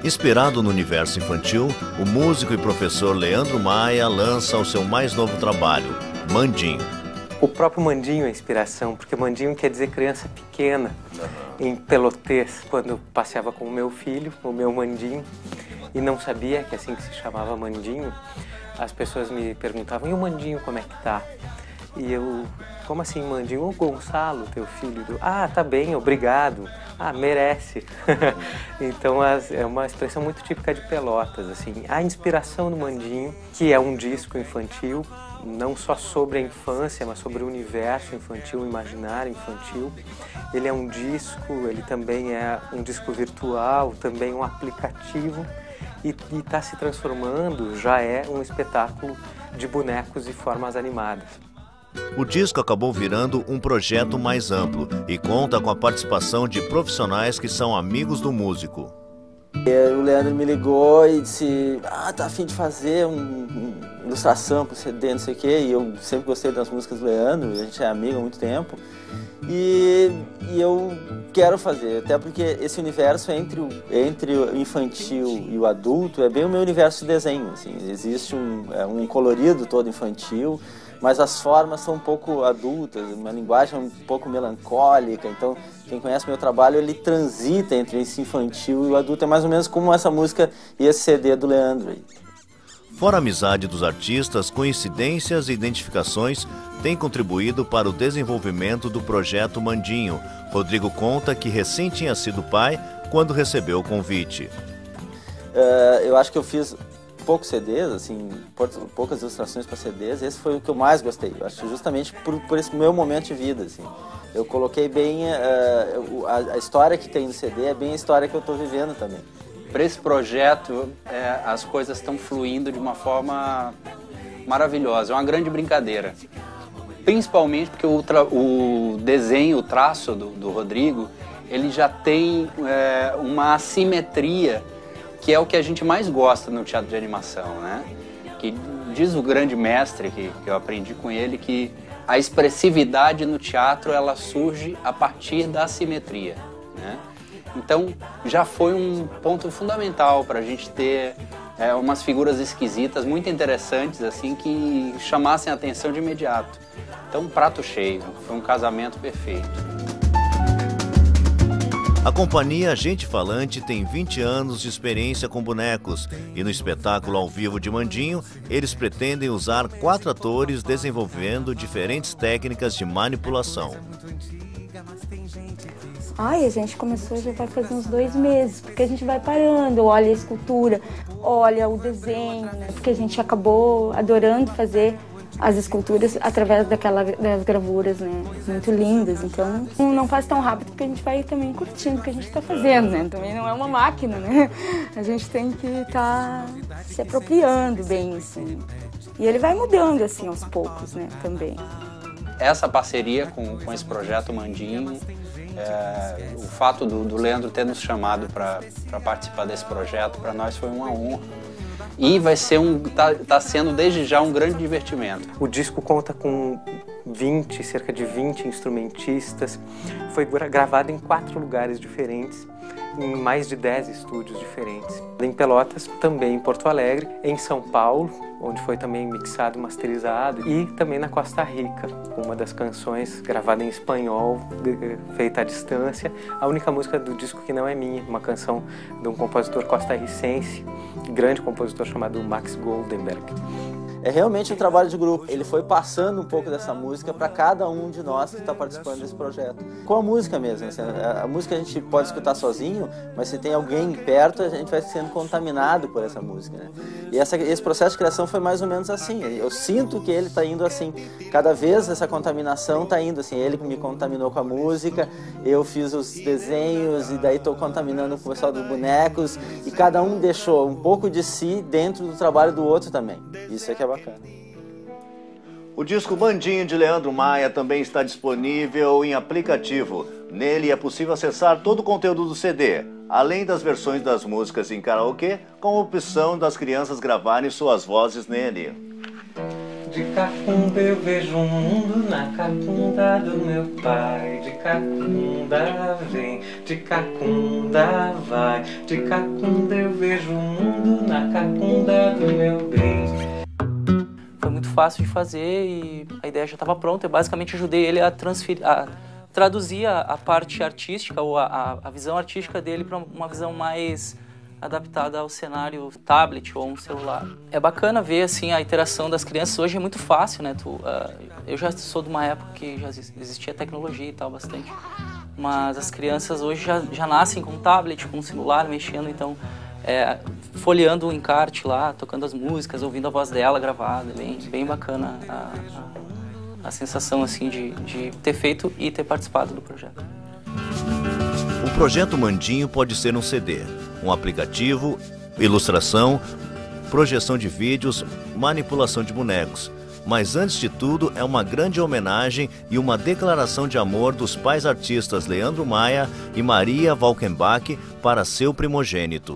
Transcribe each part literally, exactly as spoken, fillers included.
Inspirado no universo infantil, o músico e professor Leandro Maia lança o seu mais novo trabalho, Mandinho. O próprio Mandinho é inspiração, porque Mandinho quer dizer criança pequena, em pelotês, quando eu passeava com o meu filho, o meu Mandinho, e não sabia que assim que se chamava Mandinho, as pessoas me perguntavam, e o Mandinho como é que tá? E eu, como assim Mandinho? O Gonçalo, teu filho, do... ah, tá bem, obrigado, ah, merece. Então as, é uma expressão muito típica de Pelotas, assim, a inspiração do Mandinho, que é um disco infantil, não só sobre a infância, mas sobre o universo infantil, o imaginário infantil. Ele é um disco, ele também é um disco virtual, também um aplicativo, e está se transformando, já é um espetáculo de bonecos e formas animadas. O disco acabou virando um projeto mais amplo e conta com a participação de profissionais que são amigos do músico. O Leandro me ligou e disse, ah, tá a fim de fazer uma um, ilustração para o C D, não sei o quê, e eu sempre gostei das músicas do Leandro, a gente é amigo há muito tempo, e, e eu quero fazer, até porque esse universo entre o, entre o infantil e o adulto é bem o meu universo de desenho, assim, existe um, é, um colorido todo infantil, mas as formas são um pouco adultas, uma linguagem um pouco melancólica, então quem conhece meu trabalho, ele transita entre esse infantil e o adulto, é mais ou menos como essa música e esse C D do Leandro aí. Fora a amizade dos artistas, coincidências e identificações têm contribuído para o desenvolvimento do projeto Mandinho. Rodrigo conta que recém tinha sido pai quando recebeu o convite. Uh, eu acho que eu fiz poucos C Ds, assim, poucas ilustrações para C Ds, esse foi o que eu mais gostei, eu acho, justamente por, por esse meu momento de vida, assim. Eu coloquei bem, uh, a, a história que tem no C D é bem a história que eu estou vivendo também. Para esse projeto, é, as coisas estão fluindo de uma forma maravilhosa, é uma grande brincadeira. Principalmente porque o, tra o desenho, o traço do, do Rodrigo, ele já tem é, uma assimetria, que é o que a gente mais gosta no teatro de animação, né? Que diz o grande mestre, que, que eu aprendi com ele, que a expressividade no teatro ela surge a partir da assimetria, né? Então já foi um ponto fundamental para a gente ter é, umas figuras esquisitas, muito interessantes, assim, que chamassem a atenção de imediato. Então, prato cheio, foi um casamento perfeito. A companhia Gente Falante tem vinte anos de experiência com bonecos e no espetáculo ao vivo de Mandinho, eles pretendem usar quatro atores desenvolvendo diferentes técnicas de manipulação. Ai, a gente começou já vai fazer uns dois meses, porque a gente vai parando, olha a escultura, olha o desenho, né? Porque a gente acabou adorando fazer as esculturas através daquela, das gravuras, né? Muito lindas, então não faz tão rápido porque a gente vai também curtindo o que a gente está fazendo, né? Também não é uma máquina, né? A gente tem que estar tá se apropriando bem, assim. E ele vai mudando, assim, aos poucos, né? Também. Essa parceria com, com esse projeto Mandinho, é, o fato do, do Leandro ter nos chamado para participar desse projeto, para nós foi uma honra. E vai ser um, tá, tá sendo desde já um grande divertimento. O disco conta com vinte, cerca de vinte instrumentistas. Foi gravado em quatro lugares diferentes, em mais de dez estúdios diferentes. Em Pelotas, também em Porto Alegre, em São Paulo, onde foi também mixado e masterizado, e também na Costa Rica, uma das canções gravada em espanhol, feita à distância. A única música do disco que não é minha, uma canção de um compositor costarricense, grande compositor chamado Max Goldenberg. É realmente um trabalho de grupo. Ele foi passando um pouco dessa música para cada um de nós que está participando desse projeto. Com a música mesmo. Assim, a, a música a gente pode escutar sozinho, mas se tem alguém perto, a gente vai sendo contaminado por essa música, né? E essa, esse processo de criação foi mais ou menos assim. Eu sinto que ele está indo assim. Cada vez essa contaminação está indo assim. Ele me contaminou com a música, eu fiz os desenhos e daí estou contaminando com o pessoal dos bonecos. E cada um deixou um pouco de si dentro do trabalho do outro também. Isso é que é bacana. O disco Mandinho de Leandro Maia também está disponível em aplicativo. Nele é possível acessar todo o conteúdo do C D, além das versões das músicas em karaokê, com a opção das crianças gravarem suas vozes nele. De cacunda eu vejo um mundo na cacunda do meu pai. De cacunda vem, de cacunda vai. De cacunda eu vejo um mundo na cacunda do meu bem. Foi muito fácil de fazer e a ideia já estava pronta. Eu basicamente ajudei ele a transferir, a traduzir a, a parte artística ou a, a, a visão artística dele para uma visão mais adaptada ao cenário tablet ou um celular. É bacana ver assim a interação das crianças. Hoje é muito fácil, né? Tu, uh, eu já sou de uma época que já existia tecnologia e tal bastante, mas as crianças hoje já, já nascem com um tablet, com um celular, mexendo, então é, folheando o encarte lá, tocando as músicas, ouvindo a voz dela gravada. É bem, bem bacana a, a, a sensação assim de, de ter feito e ter participado do projeto. O projeto Mandinho pode ser um C D, um aplicativo, ilustração, projeção de vídeos, manipulação de bonecos. Mas antes de tudo é uma grande homenagem e uma declaração de amor dos pais artistas Leandro Maia e Maria Valkenbach para seu primogênito.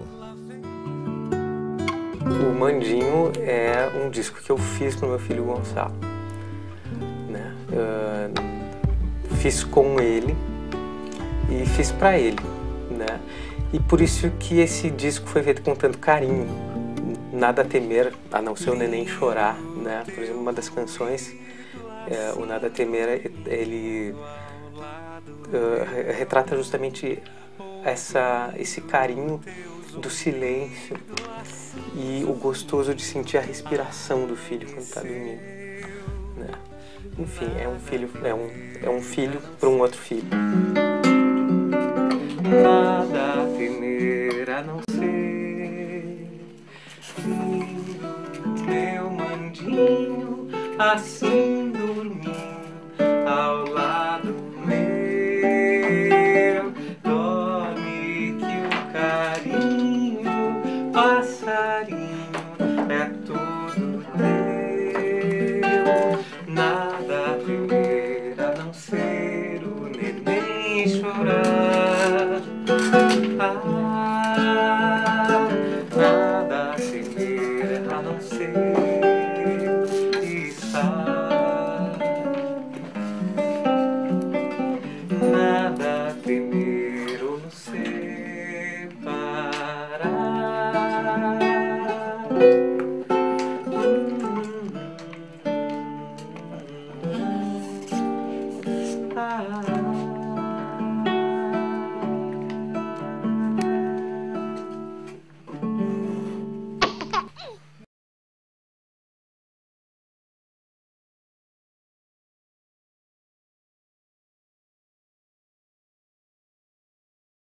O Mandinho é um disco que eu fiz para o meu filho Gonçalo, né? Uh, fiz com ele e fiz para ele, né? E por isso que esse disco foi feito com tanto carinho. Nada a temer, a não ser o neném chorar, né? Por exemplo, uma das canções, é, o Nada a Temer, ele uh, retrata justamente essa, esse carinho do silêncio e o gostoso de sentir a respiração do filho quando está dormindo, né? Enfim, é um filho, é um, é um filho para um outro filho. Nada a temer a não ser meu Mandinho assim dormindo ao lado meu. Dorme que o carinho, passarinho, é tudo teu. Nada a temer a não ser o neném chorar. Ah.